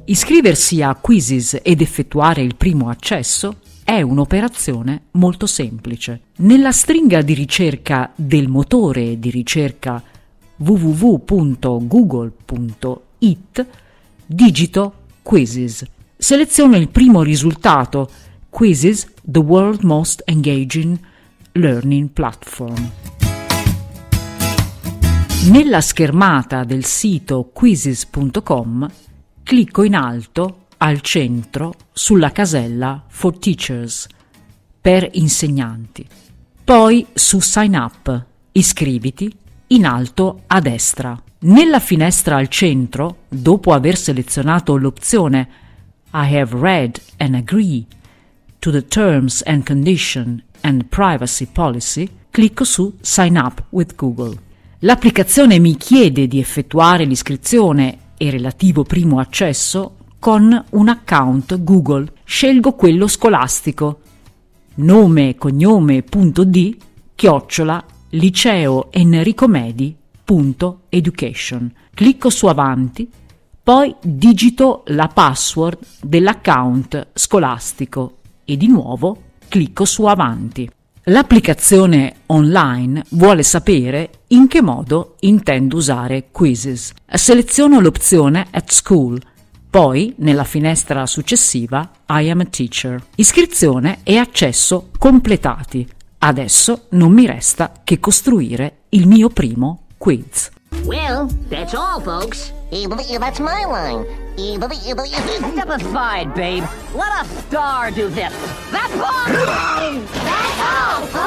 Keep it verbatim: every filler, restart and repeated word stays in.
Iscriversi a Quizzes ed effettuare il primo accesso è un'operazione molto semplice. Nella stringa di ricerca del motore di ricerca w w w punto google punto i t digito Quizzes. Seleziono il primo risultato, Quizzes, the world most engaging learning platform. Nella schermata del sito quizzes punto com clicco in alto al centro sulla casella For Teachers, per insegnanti. Poi su Sign Up, iscriviti, in alto a destra. Nella finestra al centro, dopo aver selezionato l'opzione I have read and agree to the terms and condition and privacy policy, clicco su Sign Up with Google. L'applicazione mi chiede di effettuare l'iscrizione e relativo primo accesso con un account Google. Scelgo quello scolastico. Nome cognome punto d chiocciola liceo Enrico Medi punto education. Clicco su avanti, poi digito la password dell'account scolastico e di nuovo clicco su avanti. L'applicazione online vuole sapere in che modo intendo usare Quizzes. Seleziono l'opzione At School, poi nella finestra successiva I am a teacher. Iscrizione e accesso completati. Adesso non mi resta che costruire il mio primo quiz. Well, that's all, folks. That's my line. Step aside, babe. Let a star do this. That's all. That's all,